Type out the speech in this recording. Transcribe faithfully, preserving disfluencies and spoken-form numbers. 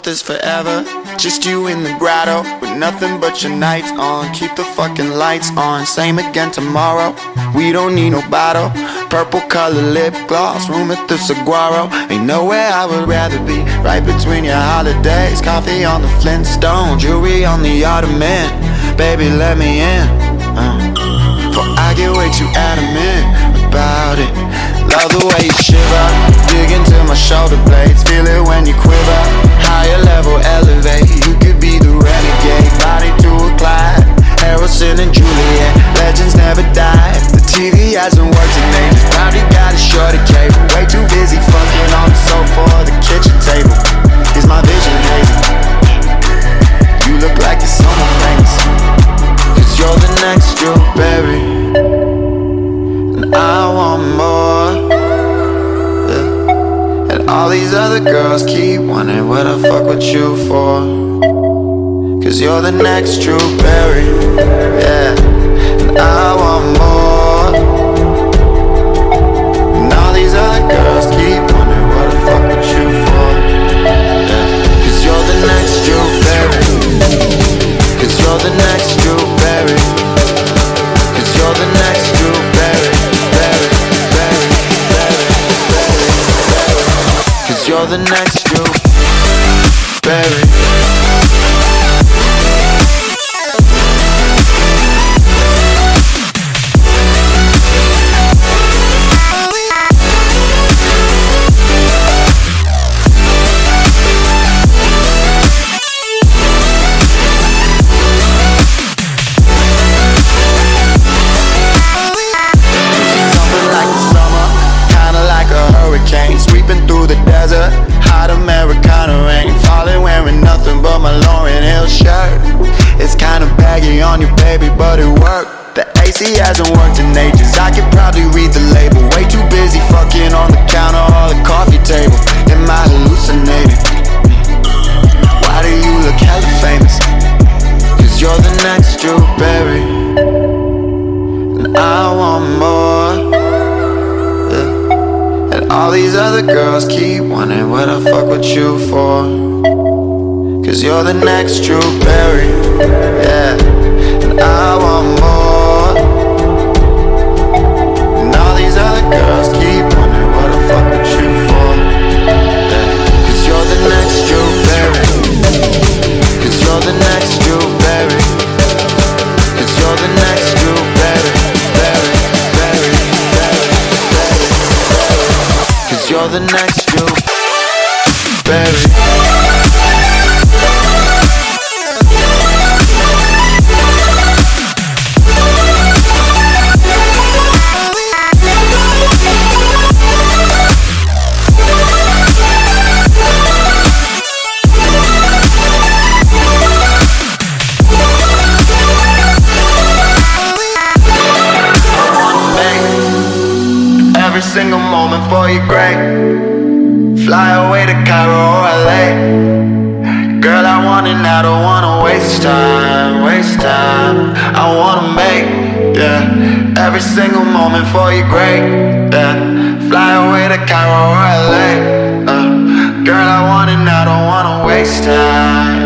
this forever. Just you in the grotto with nothing but your nights on. Keep the fucking lights on. Same again tomorrow. We don't need no bottle. Purple color lip gloss, room at the Saguaro. Ain't nowhere I would rather be. Right between your holidays. Coffee on the Flintstone, jewelry on the Ottoman. Baby, let me in. uh, For I get way too adamant about it. Love the way you shiver, dig into my shoulder blades. Feel it when you quiver, higher level elevate. You could be the renegade, body to a Clyde, Harrison and Juliet, legends never die. The T V hasn't worked in ages, probably got a shorter cable. Way too busy fucking on the sofa or the kitchen table. Is my vision hazy? You look like you're someone famous, cause you're the next Drew Barry, and I want more, yeah. And all these other girls keep wondering what I fuck with you for, cause you're the next Drew Barry, yeah. And I want more, and all these other girls keep wondering what I fuck with you for, yeah. Cause you're the next Drew Barry, cause you're the next Drew Barry, cause you're the next Drew Barry, Barry, Barry, Barry, Barry, cause you're the next Drew Barry. Sweeping through the desert, hot Americana rain, falling wearing nothing but my Lauryn Hill shirt. It's kinda baggy on you, baby, but it worked. The A C hasn't worked in ages, I could probably read the label. Way too busy fucking on the counter or the coffee table. Am I hallucinating? Why do you look hella famous? Cause you're the next Drew Barry, and I want more. All these other girls keep wondering what I fuck with you for, cause you're the next Drew Barry, yeah. And I want more, and all these other girls keep wondering what I fuck with you for, yeah. Cause you're the next Drew Barry, cause you're the next Drew Barry, cause you're the next Drew Barry, Barry, Barry, Barry, Barry, cause you're the next Drew Barry. Every single moment for you, great. Fly away to Cairo or L A. Girl, I want it now, don't wanna waste time, waste time. I wanna make, yeah, every single moment for you, great, yeah. Fly away to Cairo or L A. uh, Girl, I want it now, don't wanna waste time.